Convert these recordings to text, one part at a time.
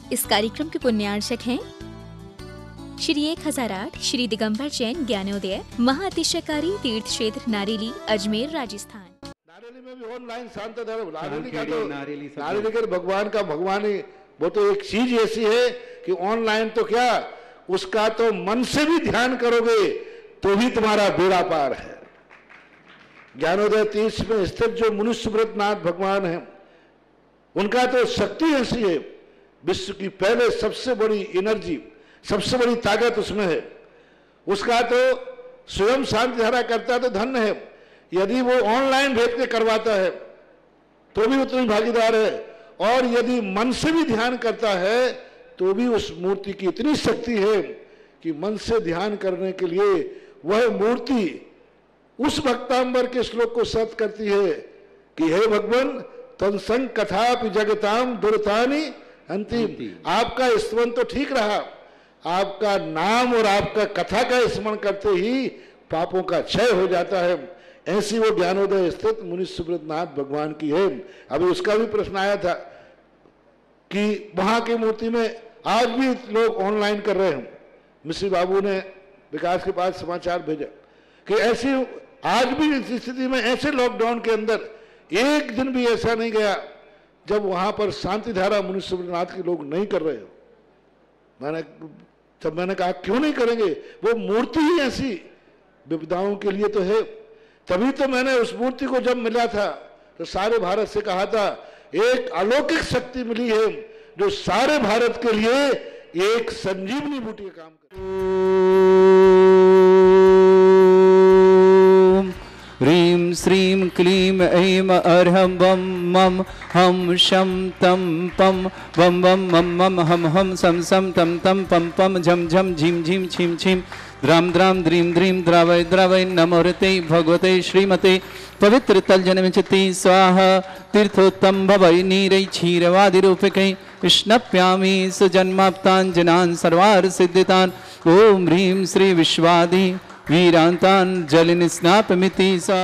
इस कार्यक्रम के पुण्यार्चक हैं श्री 1008 श्री दिगंबर जैन ज्ञानोदय महाअतिशयकारी तीर्थ क्षेत्र नारेली अजमेर राजस्थान। नारेली में भी ऑनलाइन शांत नारेली का भगवान का भगवान ही वो तो एक चीज ऐसी है कि ऑनलाइन तो क्या उसका तो मन से भी ध्यान करोगे तो भी तुम्हारा बेड़ा पार है। ज्ञानोदय तीर्थ में स्थित जो मुनिसुब्रतनाथ भगवान है उनका तो शक्ति ऐसी है, विश्व की पहले सबसे बड़ी एनर्जी सबसे बड़ी ताकत उसमें है। उसका तो स्वयं शांति धारा करता तो धन्य है, यदि वो ऑनलाइन भेज के करवाता है तो भी उतनी भागीदार है, और यदि मन से भी ध्यान करता है तो भी उस मूर्ति की इतनी शक्ति है कि मन से ध्यान करने के लिए वह मूर्ति उस भक्तांबर के श्लोक को सत करती है कि हे भगवान तत्संग कथापि जगताम दुर्तानि अंतिम। आपका स्मरण तो ठीक रहा, आपका नाम और आपका कथा का स्मरण करते ही पापों का क्षय हो जाता है। ऐसी वो ज्ञानोदय स्थित मुनिसुब्रतनाथ भगवान की है। अभी उसका भी प्रश्न आया था कि वहां की मूर्ति में आज भी लोग ऑनलाइन कर रहे हैं। मिश्री बाबू ने विकास के पास समाचार भेजा कि ऐसी आज भी इस स्थिति में ऐसे लॉकडाउन के अंदर एक दिन भी ऐसा नहीं गया जब वहां पर शांति धारा मुनिसुब्रतनाथ के लोग नहीं कर रहे हो। मैंने कहा क्यों नहीं करेंगे, वो मूर्ति ही ऐसी विपदाओं के लिए तो है। तभी तो मैंने उस मूर्ति को जब मिला था तो सारे भारत से कहा था एक अलौकिक शक्ति मिली है जो सारे भारत के लिए एक संजीवनी बूटी का काम करे। ह्रीं श्रीं क्लीं ऐं अर्हं वं मं हम शं तं पं वं वं मं मं हम हम सं सं तं तं पं पं झं झं झीं झीं छीं छीं द्रां द्रां द्रीं द्रीं द्रावय द्रावय नमोरते भगवते श्रीमते पवित्र तलजनमिचति स्वाहा तीर्थोत्तम भवै नीरै क्षीरवादिरूपकै स्नप्यामि सुजन्माप्तान् जनान् सर्वार्थ सिद्धितान्। ओम ह्रीं श्री विश्वादि वीरांतान जलिन स्नापमिति सा।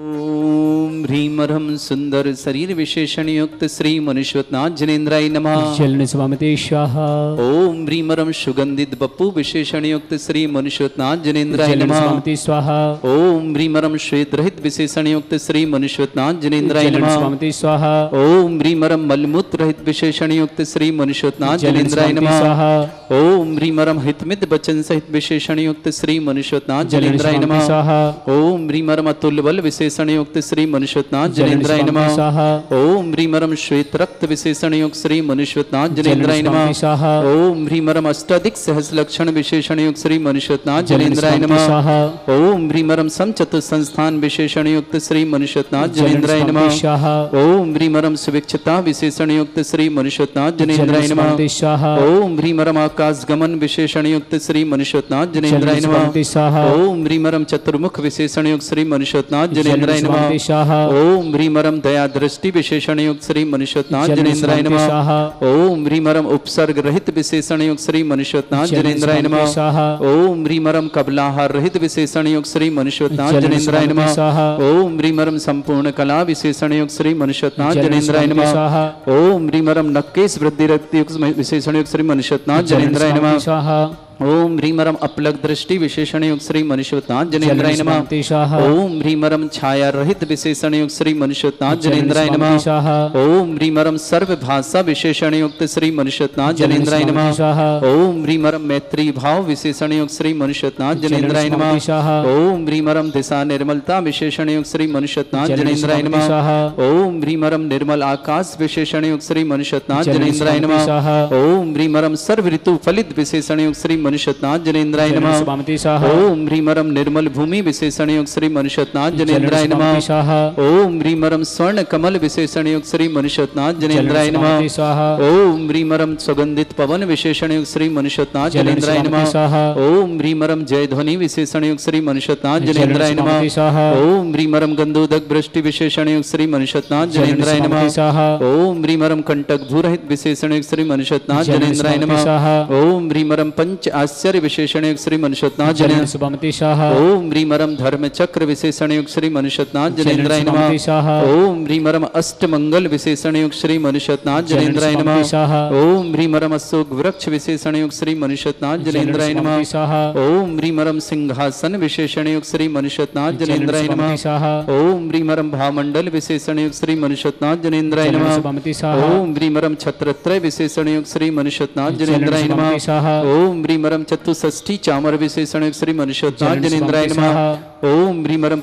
ओम ह्रीं अर्हं सुंदर शरीर विशेषण युक्त श्री मनुष्यनाथ जनेन्द्राय नमः। जलन स्वामिते स्वाहा। ओम ह्रीं अर्हं सुगंधित बप्पु विशेषण युक्त श्री मनुष्यनाथ जनेन्द्राय नमः। स्वामिते स्वाहा। ओम ह्रीं अर्हं श्वेत रहित विशेषण युक्त श्री मनुष्यनाथ जनेन्द्राय नमः। स्वामिते स्वाहा। ओम ह्रीं अर्हं मलमूत्र रहित विशेषण युक्त श्री मनुष्यनाथ जनेन्द्राय नमः। ओम ह्रीं अर्हं हितमित वचन सहित विशेषण युक्त श्री मनुष्यनाथ जनेन्द्राय नमः। ओम ह्रीं अर्हं अतुल्य बल विशेषण युक्त श्री मनुष्यनाथ जनेन्द्राय नमः। ओम ह्रीं अर्हं श्वेत रक्त विशेषण युक्त श्री मनुष्यनाथ जनेन्द्राय नमः। ओम ह्रीं अर्हं अष्टाधिक सहस्र लक्षण विशेषण युक्त श्री मनुष्यनाथ जनेन्द्राय नमः। ओम ह्रीं अर्हं समचतुर संस्थान विशेषण युक्त श्री मनुष्यनाथ जनेन्द्राय नमः। ओम ह्रीं अर्हं सुविक्षता विशेषण युक्त श्री मनुष्यनाथ जनेन्द्राय नमः। ओम ह्रीं अर्हं आकाश गमन विशेषण युक्त श्री मनुष्यनाथ जनेन्द्राय नमः। ओम ह्रीं अर्हं चतुर्मुख विशेषण युक्त श्री मनुष्यनाथ जनेन्द्राय नमः। ओम ह्रीं अर्हं दया दृष्टि विशेषण युक्त श्री मनुष्यनाथ जनेन्द्राय नमः। ओम ह्रीं अर्हं उपसर्ग रहित विशेषण युक्त श्री मनुष्यनाथ जनेन्द्राय नमः। ओम ह्रीं अर्हं कबलाहार रहित विशेषण युक्त श्री मनुष्यनाथ जनेन्द्राय नमः। ओम ह्रीं अर्हं संपूर्ण कला विशेषण युक्त श्री मनुष्यनाथ जनेन्द्राय नमः। ओम ह्रीं अर्हं नक्केश वृद्धि रक्त युक्त विशेषण युक्त श्री मनुष्यनाथ जनेन्द्राय नमः। ओम ह्रीं अर्हं अपलक दृष्टि विशेषण युक्त श्री मनुष्यनाथ जनेन्द्राय नमः। ओम ह्रीं अर्हं छाया रहित विशेषण युक्त श्री मनुष्यनाथ जनेन्द्राय नमः। ओम ह्रीं अर्हं सर्व भाषा विशेषण युक्त श्री मनुष्यनाथ जनेन्द्राय नमः। ओम ह्रीं अर्हं मैत्री भाव विशेषण युक्त श्री मनुष्यनाथ जनेन्द्राय नमः। ओम ह्रीं अर्हं दिशा निर्मलता विशेषण युक्त श्री मनुष्यनाथ जनेन्द्राय नमः। ओम ह्रीं अर्हं निर्मल आकाश विशेषण युक्त श्री मनुष्यनाथ जनेन्द्राय नमः। ओम ह्रीं अर्हं सर्व ऋतु फलित विशेषण युक्त श्री मनुष्यनाथ जनेन्द्राय नमः। ओम ह्रीं अर्हं निर्मल भूमि विशेषण युक्त श्री मनुष्यनाथ जनेन्द्राय नमः। ओम ह्रीं अर्हं स्वर्ण कमल विशेषण युक्त श्री मनुष्यनाथ जनेन्द्राय नमः। ओम ह्रीं अर्हं सुगंधित पवन विशेषण युक्त श्री मनुष्यनाथ जनेन्द्राय नमः। ओम ह्रीं अर्हं जय ध्वनि विशेषण युक्त श्री मनुष्यनाथ जनेन्द्राय नमः। ओम ह्रीं अर्हं गंधोदक वृष्टि विशेषण युक्त श्री मनुष्यनाथ जनेन्द्राय नमः। ओम ह्रीं अर्हं कंटक भूरहित विशेषण युक्त श्री मनुष्यनाथ जनेन्द्राय नमः। ओम ह्रीं अर्हं पंच आश्चर्य विशेषण युक्त श्री मनुष्योत्नाथ जलेन सुभमति शाह ओम ह्रीमरम धर्म चक्र विशेषण युक्त श्री मनुष्योत्नाथ जलेन्द्राय नमः ओम ह्रीमरम अष्ट मंगल विशेषण युक्त श्री मनुष्योत्नाथ जलेन्द्राय नमः ओम ह्रीमरम अशोक वृक्ष विशेषण युक्त श्री मनुष्योत्नाथ जलेन्द्राय नमः ओम ह्रीमरम सिंहासन विशेषण युक्त श्री मनुष्योत्नाथ जलेन्द्राय नमः ओम ह्रीमरम भामंडल विशेषण युक्त श्री मनुष्योत्नाथ जलेन्द्राय नमः ओम ह्रीमरम छत्रत्रय विशेषण युक्त श्री मनुष्योत्नाथ जलेन्द्राय नमः ओम ह्रीमरम चतुष्षष्ठी चामर विशेषण युक्त श्री मनुष्योत्नाथ जलेन्द्राय नमः ओम ह्रीमरम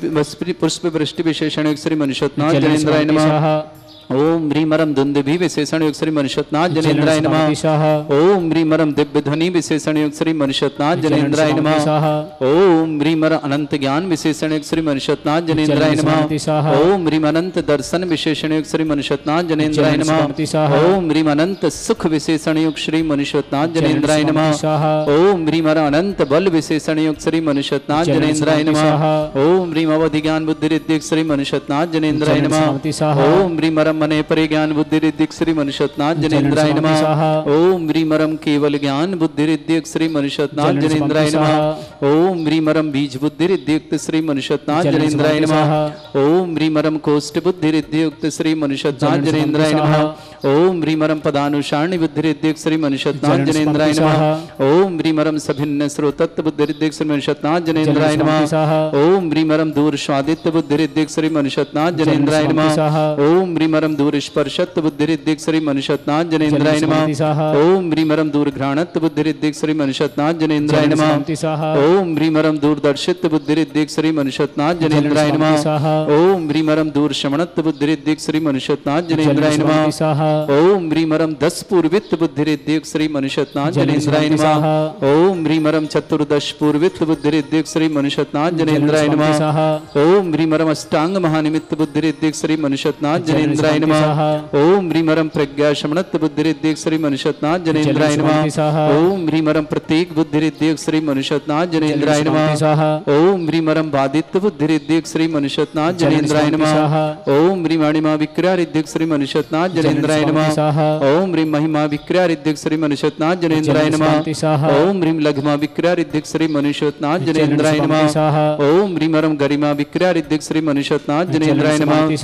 पुष्प वृष्टि विशेषण युक्त श्री मनुष्योत्नाथ जलेन्द्राय नमः ओम ह्रीमरम दुंदुभि विशेषण युक्त श्री मनुष्योत्नाथ जलेन्द्राय नमः ओम ह्रीमरम दिव्य ध्वनि विशेषण युक्त श्री मनुष्योत्नाथ जलेन्द्राय नमः ओम ह्रीमरम अनंत ज्ञान विशेषण युक्त श्री मनुष्योत्नाथ जलेन्द्राय नमः ओम ह्रीम अनंत दर्शन विशेषण युक्त श्री मनुष्योत्नाथ जलेन्द्राय नमः ओम ह्रीम अनंत सुख विशेषण युक्त श्री मनुष्योत्नाथ जलेन्द्राय नमः ओम ह्रीमर अनंत बल विशेषण युक्त श्री मनुष्योत्नाथ जलेन्द्राय नमः ओम ह्रीम अवधि ज्ञान बुद्धि रिद्धिक श्री मनुष्योत्नाथ जलेन्द्राय नमः ओम ह्रीमरम मने परे ज्ञान बुद्धि रिद्धिक श्री मनुष्योत्नाथ जलेन्द्राय नमः ओम ह्रीमरम केवल ज्ञान बुद्धि रिद्धिक श्री मनुष्योत्नाथ जलेन्द्राय नमः ओम ह्रीमरम बीज बुद्धि रिद्धियुक्त श्री मनुष्योत्नाथ जलेन्द्राय नमः ओम ह्रीमरम कोष्ठ बुद्धि रिद्धियुक्त श्री मनुष्योत्नाथ जलेन्द्राय नमः ओम ह्रीमरम पदानुसारणी बुद्धि रिद्धियुक्त श्री मनुष्योत्नाथ जलेन्द्राय नमः ओम ह्रीमरम सभिन्न श्रोतत्व बुद्धि रिद्धियुक्त श्री मनुष्योत्नाथ जलेन्द्राय नमः ओम ह्रीमरम दूर स्वादित्व बुद्धि रिद्धियुक्त श्री मनुष्योत्नाथ जलेन्द्राय नमः ओम ह्रीमरम दूर स्पर्शत्व बुद्धि रिद्धियुक्त श्री मनुष्योत्नाथ जलेन्द्राय नमः ओम ह्रीमरम दूर घ्राणत्व बुद्धि रिद्धियुक्त श्री मनुष्योत्नाथ जलेन्द्राय नमः ओम ह्रीमरम दूरदर्शित्व बुद्धि रिद्धियुक्त श्री मनुष्योत्नाथ जलेन्द्राय नमः ओम ह्रीमरम दूर श्रवणत्व बुद्धि रिद्धियुक्त श्री मनुष्योत्नाथ जलेन्द्राय नमः ओम ह्रीमरम दस पूर्वित्व बुद्धि रिद्धियुक्त श्री मनुष्योत्नाथ जलेन्द्राय नमः ओम ह्रीमरम चतुर्दश पूर्वित्व बुद्धि रिद्धियुक्त श्री मनुष्योत्नाथ जलेन्द्राय नमः ओम ह्रीमरम अष्टांग महानिमित्त बुद्धि रिद्धियुक्त श्री मनुष्योत्नाथ जलेन्द्राय नमः ओम ह्रीमरम प्रज्ञा शमनत्व बुद्धि रिद्धियुक्त श्री मनुष्योत्नाथ जलेन्द्राय नमः ओम ह्रीमरम प्रतीक बुद्धि रिद्धियुक्त श्री मनुष्योत्नाथ जलेन्द्राय नमः ओम ह्रीमरम बाधित्व बुद्धि रिद्धियुक्त श्री मनुष्योत्नाथ जलेन्द्राय नमः ओम ह्रीमणिमा विक्रिया रिद्धियुक्त श्री मनुष्योत्नाथ जलेन्द्राय नमः ओम ह्रीम महिमा विक्रिया रिद्धियुक्त श्री मनुष्योत्नाथ जलेन्द्राय नमः ओम ह्रीम लघ्मा विक्रिया रिद्धियुक्त श्री मनुष्योत्नाथ जलेन्द्राय नमः ओम ह्रीमरम गरिमा विक्रिया रिद्धियुक्त श्री मनुष्योत्नाथ जलेन्द्राय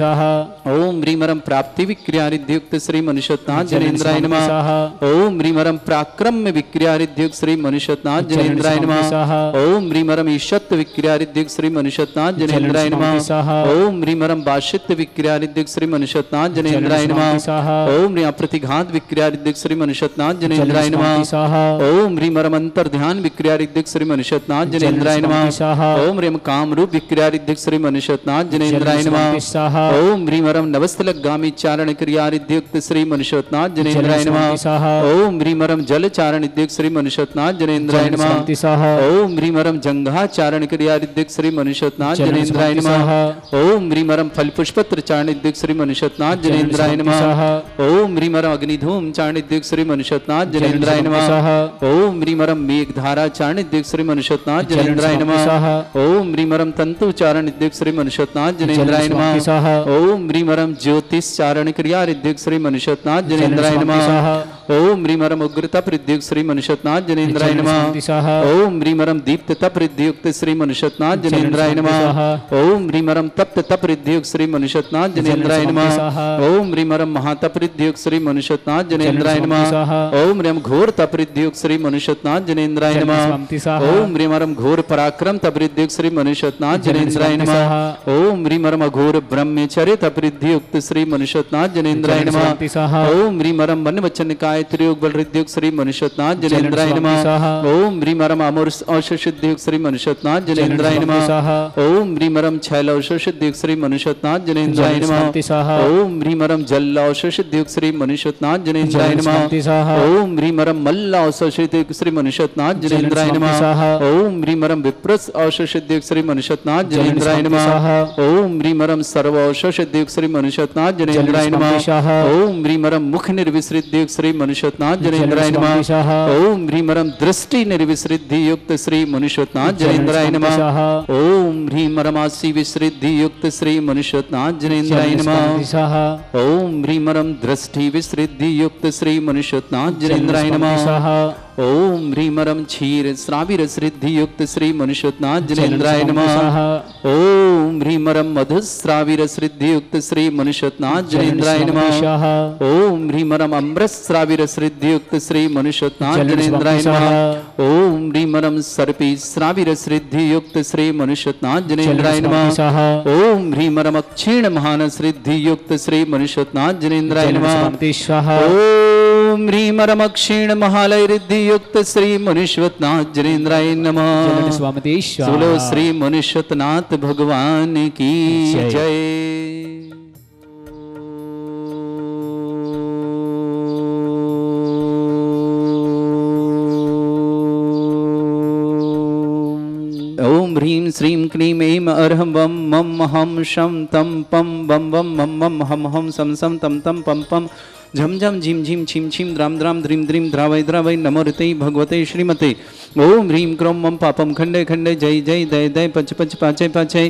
नमः ओम ह्रीमरम प्राप्ति विक्रिया रिद्धियुक्त श्री मनुष्योत्नाथ जलेन्द्राय नमः ओम ह्रीमरम प्राक्रम्य विक्रिया रिद्धियुक्त श्री मनुष्योत्नाथ जलेन्द्राय नमः ओम ह्रीमरम ईशत्व विक्रिया रिद्धियुक्त श्री मनुष्योत्नाथ जलेन्द्राय नमः ओम ह्रीमरम बाशित्व विक्रिया रिद्धियुक्त श्री मनुष्योत्नाथ जलेन्द्राय नमः ओम ह्रीम प्रतिघात विक्रिया रिद्धियुक्त श्री मनुष्योत्नाथ जलेन्द्राय नमः ओम ह्रीमरम अंतर ध्यान विक्रिया रिद्धियुक्त श्री मनुष्योत्नाथ जलेन्द्राय नमः ओम ह्रीम काम रूप विक्रिया रिद्धियुक्त श्री मनुष्योत्नाथ जलेन्द्राय नमः ओम ह्रीमरम नवस्तलगामी चारण क्रिया रिद्धियुक्त श्री मनुष्योत्नाथ जलेन्द्राय नमः ओम ह्रीमरम जल चारण रिद्धियुक्त श्री मनुष्योत्नाथ जलेन्द्राय नमः ओम ह्रीमरम जंघा चारण क्रिया रिद्धियुक्त श्री मनुष्योत्नाथ जलेन्द्राय नमः ओम ह्रीमरम फल पुष्पत्र चारण रिद्धियुक्त श्री मनुष्योत्नाथ जलेन्द्राय नमः ओम ह्रीमरम अग्निधूम चारण रिद्धियुक्त श्री मनुष्योत्नाथ जलेन्द्राय नमः ओम ह्रीमरम मेघधारा चारण रिद्धियुक्त श्री मनुष्योत्नाथ जलेन्द्राय नमः ओम ह्रीमरम तंतु चारण रिद्धियुक्त श्री मनुष्योत्नाथ जलेन्द्राय नमः ओम ह्रीमरम ज्योतिष चारण क्रिया रिद्धियुक्त श्री मनुष्योत्नाथ जलेन्द्राय नमः ओम ह्रीमरम उग्रता रिद्धियुक्त श्री मनुष्योत्नाथ जलेन्द्राय नमः ओम ह्रीमरम दीप्त तप रिद्धियुक्त श्री मनुष्योत्नाथ जलेन्द्राय नमः ओम ह्रीमरम तप्त तप रिद्धियुक्त श्री मनुष्योत्नाथ जलेन्द्राय नमः ओम ह्रीमरम महातप रिद्धियुक्त श्री मनुष्योत्नाथ जलेन्द्राय नमः ओम ह्रीम घोर तप रिद्धियुक्त श्री मनुष्योत्नाथ जलेन्द्राय नमः ओम ह्रीमरम घोर पराक्रम तप रिद्धियुक्त श्री मनुष्योत्नाथ जलेन्द्राय नमः ओम ह्रीमरम घोर ब्रह्मचर्य तप रिद्धियुक्त श्री मनुष्योत्नाथ जलेन्द्राय नमः ओम ह्रीमरम मन वचन काय त्रियोग बल रिद्धियुक्त श्री मनुष्योत्नाथ जलेन्द्राय नमः ओम ह्रीमरम अमर औषधियुक्त श्री मनुष्योत्नाथ जलेन्द्राय नमः ओम ह्रीमरम छैल औषधियुक्त श्री मनुष्योत्नाथ जलेन्द्राय नमः ओम ह्रीमरम जल औषधियुक्त श्री मनुष्योत्नाथ जलेन्द्राय नमः ओम ह्रीमरम मल्ल औषधियुक्त श्री मनुष्योत्नाथ जलेन्द्राय नमः ओम ह्रीमरम विप्रस औषधियुक्त श्री मनुष्योत्नाथ जलेन्द्राय नमः ओम ह्रीमरम सर्व औषधियुक्त श्री मनुष्योत्नाथ जलेन्द्राय नमः ओम ह्रीमरम मुख निर्विसृत श्री मनुष्योत्नाथ जनेन्द्राय नमः। ओम ह्रीमरम दृष्टि निर्विसृद्धि युक्त श्री मनुष्योत्नाथ जनेन्द्राय नमः। ओम ह्रीमरमासी विसृद्धि युक्त श्री मनुष्योत्नाथ जनेन्द्राय नमः। ओम ह्रीमरम दृष्टि विसृद्धि युक्त श्री मनुष्योत्नाथ जनेन्द्राय नमः। ओम ह्रीमरम क्षीर श्राविर सिद्धि युक्त श्री मनुष्योत्नाथ जनेन्द्राय नमः। ओम ह्रीमरम मधुश्राविर सिद्धि युक्त श्री मनुष्योत्नाथ जनेन्द्राय नमः। ओम ह्रीमरम अमृत श्राविर सिद्धि युक्त श्री मनुष्योत्नाथ जनेन्द्राय नमः। ओम ह्रीमरम सर्पी श्राविर सिद्धि युक्त श्री मनुष्योत्नाथ जनेन्द्राय नमः। ओम ह्रीमरम क्षीण महान सिद्धि युक्त श्री मनुष्योत्नाथ जनेन्द्राय नमः। ओम ह्रीमरम क्षीण महालय रिद्धि युक्त श्री मनुष्योत्नाथ जनेन्द्राय नमः। बोलो श्री मनुष्योत्नाथ भगवान की जय। ओम ह्रीं श्रीं क्लीं ऐं अर्हं वं मं हम शं तं पं बं बं मं मं हम हम सं सं तं तं पं पं झम झम झिम झिम छिम छिम द्राम द्राम द्रीम द्रीम द्रावय द्रावय नमो ऋते भगवते श्रीमते। ओम ह्रीं क्रों मं पापम खंडे खंडे जय जय दय दय पच पच पाचय पाचय।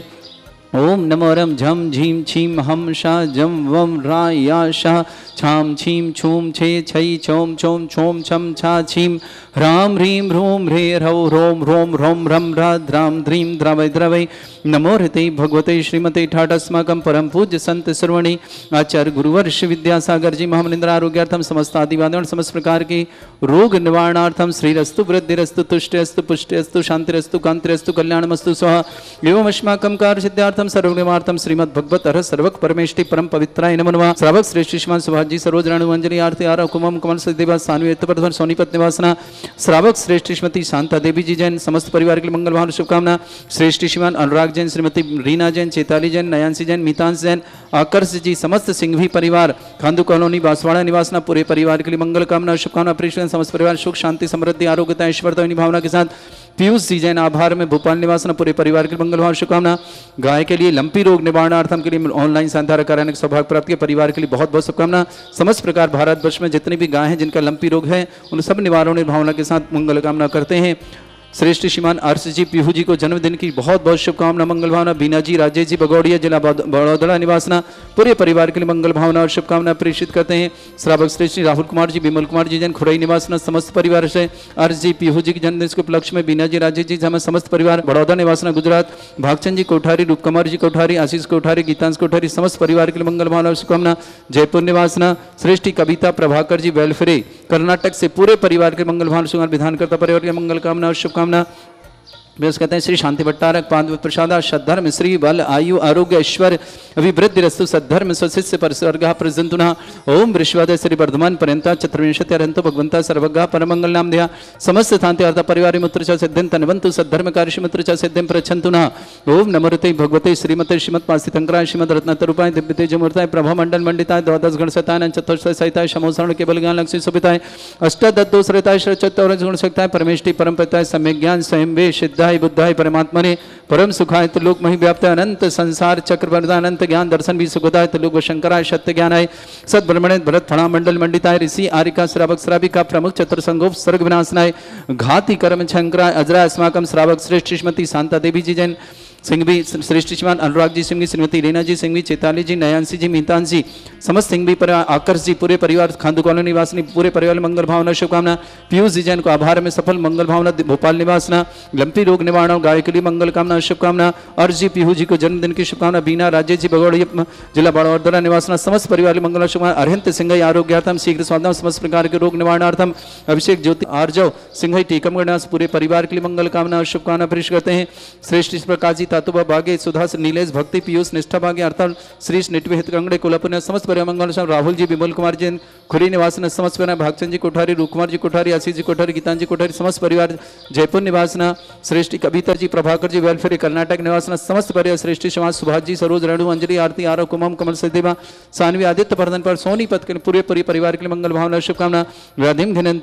ओम नमो रम झम झीम छीम हम शा जम वम रा या शा छाम छीम छूम छे छै छोम छोम छोम छम छा छीम ह्राम ह्रीं ह्रूम ह्रे ह्रौ ह्रोम ह्रोम ह्रोम ह्रम ह्रा द्राम द्रीम द्रावय द्रवय नमो ऋते भगवते श्रीमते ठाटस्माकं परम पूज्य संत सर्वणी आचार्य गुरुवर्ष विद्यासागर जी महामनिंद्र आरोग्यार्थम समस्त आदिवादन समस्त प्रकार के रोग निवारणार्थम श्रीरस्तु वृद्धिरस्तु तुष्टिरस्तु पुष्टिरस्तु शांतिरस्तु कांतिरस्तु कल्याणमस्तु स्वाहा। एवं अस्माकं कार्य सिद्धार्थम सर्वनिवार्थम श्रीमद् भगवत हर सर्वक परमेष्टि परम पवित्राय नमो नमः। श्रावक श्रेष्ठ श्रीमान सुभाष जी सरोज राणु अंजलि आरती आरा कुमम कमल सदेवा सान्वी उत्तरप्रधन सोनीपत निवासना श्रावक श्रेष्ठ श्रीमती शांता देवी जी जैन समस्त परिवार के लिए मंगल भावना शुभकामना। श्रेष्ठ श्रीमान अनुराग जैन श्रीमती रीना जैन चेताली जैन नयांसी जैन मीतांश जैन आकर्ष जी समस्त सिंघवी परिवार खांदू कॉलोनी बांसवाड़ा निवासना पूरे परिवार के लिए मंगल कामना शुभकामना। प्रेषण समस्त परिवार सुख शांति समृद्धि आरोग्यता ऐश्वर्य भावना के साथ पीयूष जी जैन आभार में भोपाल निवासना पूरे परिवार के मंगल भावना शुभकामना। गाय के लिए लंपी रोग निवारणार्थम के लिए ऑनलाइन संधारा कराने के सौभाग्य प्राप्त के परिवार के लिए बहुत बहुत शुभकामना। समस्त प्रकार भारतवर्ष में जितने भी गाय हैं जिनका लंपी रोग है उन सब निवारण भावना के साथ मंगल कामना करते हैं। श्रेष्ठ श्रीमान अर्श जी पीहू जी को जन्मदिन की बहुत बहुत शुभकामना मंगल भावना। बीना जी राजेश जी बगौड़िया जिला बड़ौदा निवासना पूरे परिवार के लिए मंगल भावना और शुभकामना प्रेषित करते हैं। श्रावक श्रेष्ठ राहुल कुमार जी विमल कुमार जी जैन खुरई निवासना समस्त परिवार से अर्श जी पीहू जी के जन्मदिन के उपलक्ष्य में बीना जी राजेश जी समस्त परिवार बड़ौदा निवासना गुजरात भागचंद जी कोठारी रूपकुमार जी कोठारी आशीष कोठारी गीतांश कोठारी समस्त परिवार के लिए मंगल भावना और शुभकामना। जयपुर निवासना श्रेष्ठी कविता प्रभाकर जी वेलफेरे कर्नाटक से पूरे परिवार के मंगल भावना शुभकामना विधानकर्ता परिवार के मंगल कामना और शुभकामना। कहते हैं श्री शांति भट्टारक पाद प्रसादा सद्धर्म श्री बल आयु आरोग्य ऐश्वर्य अभिवृद्धि रस्तु सद्धर्म स्वशिष्य परिसर्ग प्रजंतुना। ओम वृषवादय श्री वर्धमान पर्यंता चतुर्विंशति अरंतो भगवंता सर्वगा परमंगल नाम दिया समस्त शांति अर्थ परिवार मुत्र च सिद्धिं तनवंतु सद्धर्म कार्य मुत्र च सिद्धिं प्रच्छन्तुना। ओम नमोते भगवते श्रीमते श्रीमद पासितंकराय श्रीमद रत्नतरूपाय दिव्य तेजमूर्ताय प्रभा मंडल मंडिताय द्वादश गण सताय चतुर्थ सहिताय समोसरण केवल ज्ञान लक्ष्मी सुभिताय अष्टादशोसरिताय चतुर्थ गुण सहिताय परमेष्टि परम पिताय सम्यक ज्ञान स्वयं वे सिद्धाय बुद्धाय परमात्मने परम सुखाय त्रिलोक मही व्याप्त अनंत संसार चक्रवर्ती अनंत ज्ञान दर्शन भी सुखदाय त्रिलोक शंकराय सत्य ज्ञानाय सद ब्रह्मणे भरत फणा मंडल मंडिताय ऋषि आरिका श्रावक श्राविका प्रमुख चतुर्संगोप सर्ग विनाशनाय घाति कर्म शंकराय अजरा अस्माकम श्रावक श्रेष्ठ श्रीमती शांता देवी जी जैन सिंघवी श्रेष्ठ श्रीमान अनुराग जी सिंघवी श्रीमती रीना जी सिंघवी चेताली जी नयांसी जी मीतांश जी समस्त सिंघवी परिवार आकर्ष जी पूरे परिवार खांदू कॉलोनी निवासनी पूरे परिवार मंगल भावना शुभकामना। पीयूष जी जैन को आभार में सफल मंगल भावना भोपाल निवासना लंपी रोग निवारण गाय के लिए मंगल कामना शुभकामना। और जी पीहू जी को जन्मदिन की शुभकामना। बीना राजेश जी बगौड़िया जिला बड़ौदा निवासना समस्त परिवार मंगल शुभकामना। अरहंत सिंह आरोग्यार्थम शीघ्र स्वास्थ्य समस्त प्रकार के रोग निवारणार्थम अभिषेक ज्योति आर्जव सिंह टीकमगढ़ पूरे परिवार के लिए मंगल कामना और शुभकामना पेश करते हैं। श्रेष्ठ प्रकाश जी तातुबा भाग्य सुधा नीलेश भक्ति पीयूष निष्ठा भाग्य अर्थात श्री निटवे हित कंगड़े कोल्हापुर समस्त परिवार मंगल राहुल जी विमल कुमार जैन खुरी निवासना समस्त परिवार भागचंद जी कोठारी रूपकुमार जी कोठारी आशीष जी कोठारी गीतांजी कोठारी समस्त परिवार जयपुर निवासना श्रेष्ठी कविता जी प्रभाकर जी वेलफेयर कर्नाटक निवासना समस्त परिवार श्रेष्ठी समाज सुभाष जी सरोज रेणु अंजलि आरती आरव कुमम कमल सदेवा सानवी आदित्य प्रधान पर सोनीपत के पूरे परिवार के लिए मंगल भावना शुभकामना। व्याधिम घिनंतो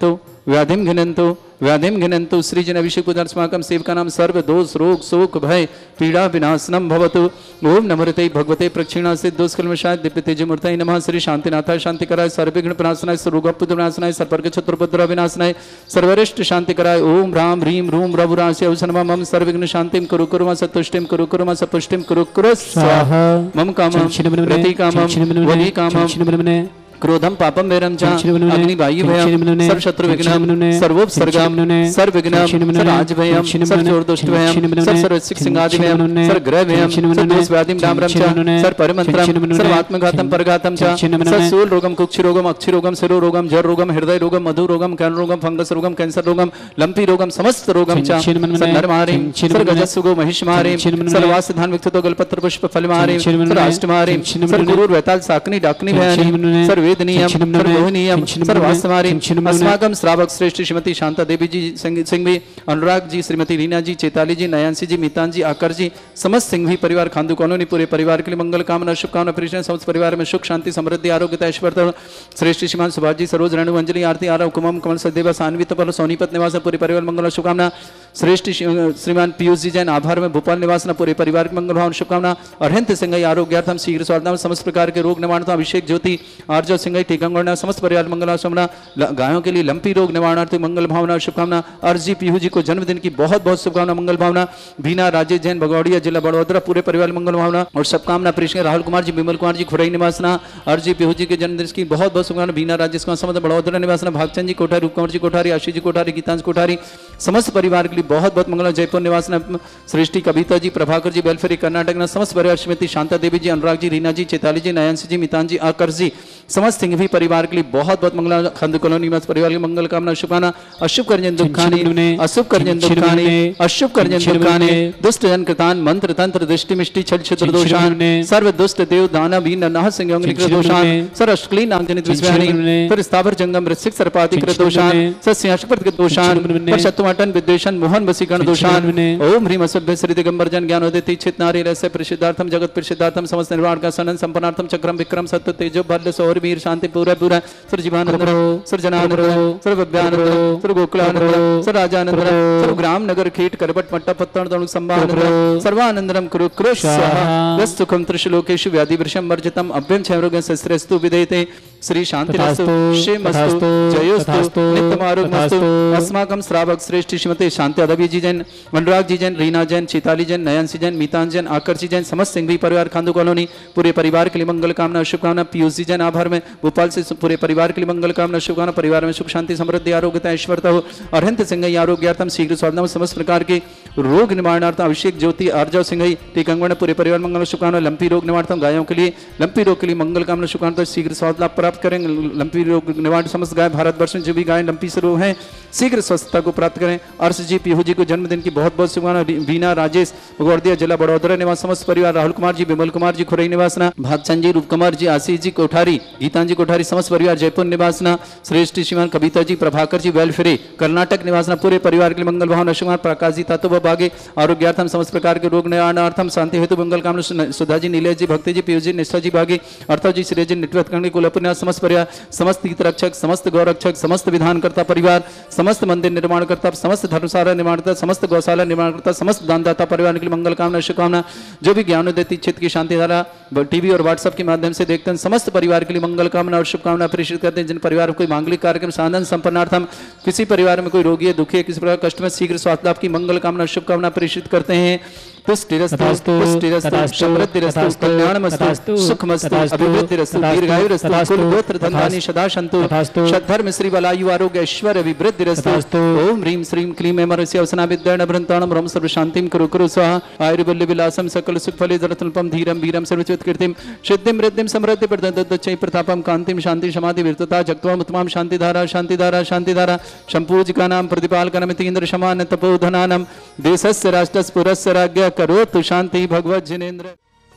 व्याधिम घिनंतु श्रीजन अभिषेक अस्माकं सेवकानां सर्व दोष रोग शोक भय पीड़ा विनाशनम भवतु। ओम नमोते भगवते प्रक्षिणासित दोषकल्मषाय दिव्य तेजमूर्तये नमः। श्री शांतिनाथाय शांतिकराय सर्वविघ्न प्रणाशनाय सर्वरोगपुत्र विनाशनाय सर्ववर्ग शत्रुपद्रव विनाशनाय सर्वरिष्ट शांतिकराय ओम ह्रां ह्रीं ह्रूं रघुराशय औषधम मम सर्वविघ्न शांतिम कुरु कुरु मा सतुष्टिम कुरु कुरु मा सपुष्टिम कुरु कुरु स्वाहा। मम कामं रति कामं वनि कामं क्रोधम पापम वैरम च अग्नि वायु भयम सर्व शत्रु विघ्नम सर्वोपसर्गम सर्वविघ्नम सर्वराज भयम सर्वचोर दुष्ट भयम सर्वसिक सिंहादि भयम सर्वग्रह भयम सर्वदोष व्याधिम डामरम च सर्वपरिमंत्रम सर्वात्मघातम परघातम च सर्वशूल रोगम कुक्षि रोगम अक्षि रोगम शिरो रोगम जर रोगम हृदय रोगम मधु रोगम कैन रोगम फंगस रोगम कैंसर रोगम लंपी रोगम समस्त रोगम च सर्वनरमारिम सर्वगजस्सुगो महिषमारिम सर्वासधान विक्तो गलपत्र पुष्प फलमारिम सर्वाष्टमारिम सर्वगुरुर वैताल साकनी डाकनी भयानी सर्वेदनीयम सर्वोहनीयम सर्वास्मारिम अस्माकं श्रावक श्रेष्ठ श्रीमती शांता देवी जी सिंघवी अनुराग जी श्रीमती रीना जी चैताली जी नयांसी जी मीतान जी आकर जी समस्त सिंघवी परिवार खांदू कॉलोनी पूरे परिवार के लिए मंगल कामना शुभकामना प्रेषण समस्त परिवार में सुख शांति समृद्धि आरोग्य ऐश्वर्य श्रेष्ठ श्रीमान सुभाष जी सरोज रेणु अंजलि आरती आरव कुमम कमल सदेवा सान्वित पर सोनीपत निवास पूरे परिवार मंगल शुभकामना श्रेष्ठ श्रीमान पीयूष जी जैन आभार में भोपाल निवास पूरे परिवार के मंगल भाव शुभकामना अरहंत सिंह आरोग्यार्थम शीघ्र स्वास्थ्य समस्त प्रकार के रोग निवारण अभिषेक ज्योति आर्जव सिंह टीकंगण समस्त परिवार मंगल शुभकामना गायों के लिए लंपी रोग निवारणार्थ मंगल भावना शुभकामना अर्जी पीहू जी को जन्मदिन की बहुत बहुत शुभकामना मंगल भावना बीना राजेश जैन भगौड़िया जिला बड़ौदा पूरे परिवार मंगल भावना और शुभकामना प्रेषण राहुल कुमार जी विमल कुमार जी खुरई निवासना अर्जी पीहू जी के जन्मदिन की बहुत बहुत शुभकामना बीना राजेश कुमार समस्त बड़ौदा निवासना भागचंद जी कोठारी रूप कुमार जी कोठारी आशीष जी कोठारी गीतांश कोठारी समस्त परिवार के लिए बहुत बहुत मंगल जयपुर निवासना सृष्टि कविता जी प्रभाकर जी बेलफेरी कर्नाटक समस्त परिवार श्रीमती शांता देवी जी अनुराग जी रीना जी चैताली जी नयांसी जी मितान जी आकर जी समस्त सिंघवी परिवार के लिए बहुत बहुत मंगल खंड कॉलोनी परिवार की मंगल कामना शुभकामना अशुभ कर्जन दुखानी अशुभ कर्जन दुखानी अशुभ कर्जन दुखानी दुष्ट जन कृतान मंत्र तंत्र दृष्टि मिष्टि छल छिद्र दोषान सर्व दुष्ट देव दानव भीन नरनाह सिंह दोषान सर अष्टकली नाम जनित विश्वानी फिर स्थावर जंगम ऋषिक सर्पाति कृत दोषान सस्याशपत कृत दोषान पर शत्रुमटन विद्वेषण मोहन वसीकरण दोषान ओम ह्रीम असभ्य श्री दिगंबर जन ज्ञानोदित चित नारी रस्य प्रसिद्धार्थम जगत प्रसिद्धार्थम समस्त निर्वाण का सनन संपन्नार्थम चक्रम विक्रम सत्य तेजो भल्य सौर वीर शांति पूरा पूरा सर्वजीवानंद सर्वजनानंद सर्वव्यानंद सर्वगोकुलानंद सर्वराजानंद सर्वग्राम नगर खेट करबट मट्टा पत्तन तणु संभानंद सर्वानंदरम कुरु कुरु स्वाहा सुखम त्रिशलोकेषु व्याधि वृषम वर्जितम अभ्यं क्षयरोगं शस्त्रस्तु विधेयते श्री शांतिरस्तु क्षेमस्तु जयोस्तु नित्यमारोग्यमस्तु अस्माकं श्रावक श्रेष्ठ श्रीमती शांति देवी जी जैन अनुराग जी जैन रीना जैन चैताली जैन नयनसी जैन मीतान जैन आकर्षी जैन समस्त सिंघवी परिवार खांदू कॉलोनी पूरे परिवार के लिए मंगल कामना शुभकामना पीयूष जी जैन आभार में भोपाल से पूरे परिवार के लिए मंगल कामना शुभकामना परिवार में सुख शांति समृद्धि आरोग्यता ऐश्वर्य हो अरहंत सिंह आरोग्यार्थम शीघ्र स्वास्थ्य समस्त प्रकार के रोग निवारणार्थम अभिषेक ज्योति आर्जव सिंह टीकंगण पूरे परिवार मंगल शुभकामना लंपी रोग निवारणार्थम गायों के लिए लंपी रोग के लिए मंगल कामना शुभकामना शीघ्र स्वास्थ्य लाभ प्राप्त करें लंपी रोग निवारण समस्त गाय भारतवर्ष में जो भी गाय लंपी से रोग हैं शीघ्र स्वस्थता को प्राप्त करें। अर्श जी पीहू जी को जन्मदिन की बहुत बहुत शुभकामना बीना राजेश गोरदिया जिला बड़ौदा निवास समस्त परिवार राहुल कुमार जी विमल कुमार जी खुरई निवासना भागचंद जी रूप कुमार जी आशीष जी कोठारी गीतांजी कोठारी समस्त परिवार जयपुर निवासना श्रेष्ठ श्रीमान कविता जी प्रभाकर जी वेलफेरी कर्नाटक निवासना पूरे परिवार के लिए मंगल भावना शुभकामना प्रकाश जी तत्व भागे आरोग्यार्थम समस्त प्रकार के रोग निवारणार्थम शांति हेतु मंगल कामना सुधा जी नीलेश जी भक्ति जी पीयूष जी निष्ठा जी भागे अर्थव जी श्री जी निटवत करने कुलपुन्या समस्त परिवार समस्त हित रक्षक समस्त गौरक्षक समस्त विधानकर्ता परिवार समस्त मंदिर निर्माणकर्ता समस्त धर्मशाला निर्माणकर्ता समस्त गौशाला निर्माणकर्ता समस्त दानदाता परिवार के लिए मंगल कामना शुभकामना जो भी ज्ञानोदय चित्त की शांति धारा टीवी और व्हाट्सएप के माध्यम से देखते हैं समस्त परिवार के लिए मंगल कामना और शुभकामना प्रेषित करते हैं। जिन परिवार में कोई मांगलिक कार्यक्रम साधन संपन्नार्थम किसी परिवार में कोई रोगी है दुखी है किसी प्रकार कष्ट में शीघ्र स्वास्थ्य लाभ की मंगल कामना शुभकामना प्रेषित करते हैं। पुष्टिरस्तु पुष्टिरस्तु समृद्धिरस्तु कल्याणमस्तु सुखमस्तु अभिवृद्धिरस्तु दीर्घायुरस्तु कुलगोत्र धनानि सदा सन्तु सद्धर्म श्री बलायु आरोग्य ऐश्वर्य विवृद्धिरस्तु ओम ह्रीं श्रीं क्लीं एमरस्य अवसना विद्याण भ्रंताणं रम सर्व शांतिं कुरु कुरु स्वाहा आयुर्बल्य विलासं सकल सुख फले जरतल्पं धीरं वीरं सर्वचित कीर्तिं सिद्धिं वृद्धिं समृद्धि प्रदत्तच्चै प्रतापं कांतिं शांति समाधि वीरता जगत्वाम उत्तमां शांतिधारा शांतिधारा शांतिधारा संपूजिकानां प्रतिपालकनमितीन्द्र शमान तपोधनानां देशस्य राष्ट्रस्य पुरस्य राज्ञ करोतु शांति भगवत जिनेन्द्र।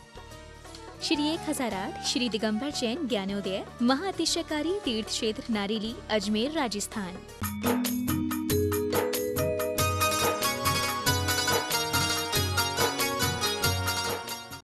श्री 1008 श्री दिगंबर जैन ज्ञानोदय महाअतिशयकारी तीर्थ क्षेत्र नारेली अजमेर राजस्थान।